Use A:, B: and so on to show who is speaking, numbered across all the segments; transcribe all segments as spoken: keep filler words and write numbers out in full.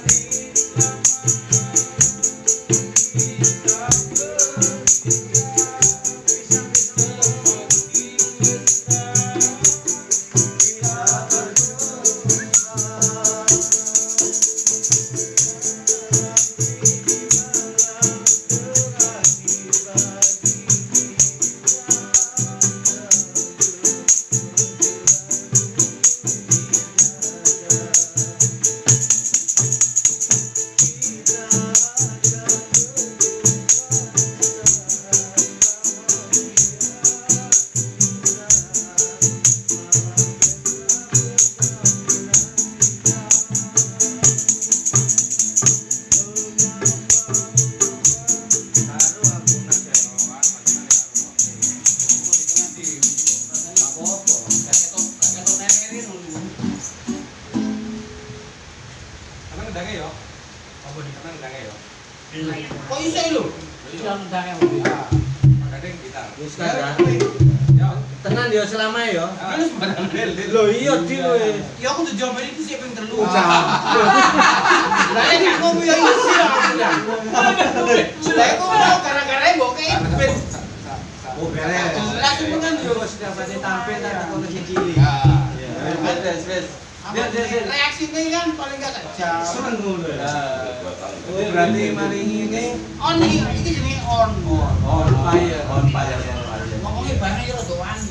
A: Kok iso lho? Iso nendangnya mobil. Ah, makanya gitar. Wis kan. Ya, tenan yo selama yo. Wis barang del. Lho iya di kowe. Ya aku tuh jawab iki sik ping telu. Lah nek ngomong yo isi aku ya. Lah kok gara-gara mbok kei ben. Oh, beres. Langsung mengan yo sudah pada tampil tak kono sing cilik. Ya. Wes wes. Dia reaksinya kan paling gak jauh. Seneng ngono ya. Oh, berarti mari ini on iki iki jenenge on. On fire, on fire, on fire. Ngomongnya bareng ya rada wani.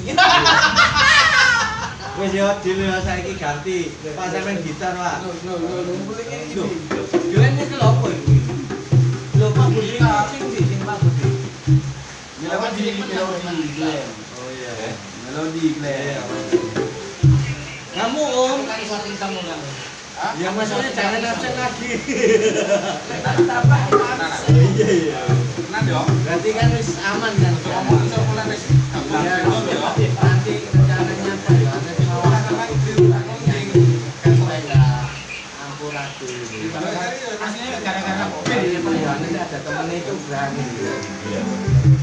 A: Wis yo dhewe saiki ganti. Pak sampean gitar, Pak. Lho lho lho mulih iki. Yo ini lho apa iki? Lho Pak Budi sing ndi sing Pak Budi? Melodi melodi. Oh iya. Melodi Glenn. Kamu om, sorting kamu kamu. Ya maksudnya jangan absen lagi. Tambah absen. Iya iya. Tenan yo. Berarti kan wis aman kan. Ngomong iso mulai wis. Nanti rencananya apa ya? Ada semua sama itu. Ampuradul. Maksudnya gara-gara covid ini ada temennya itu berani. Iya.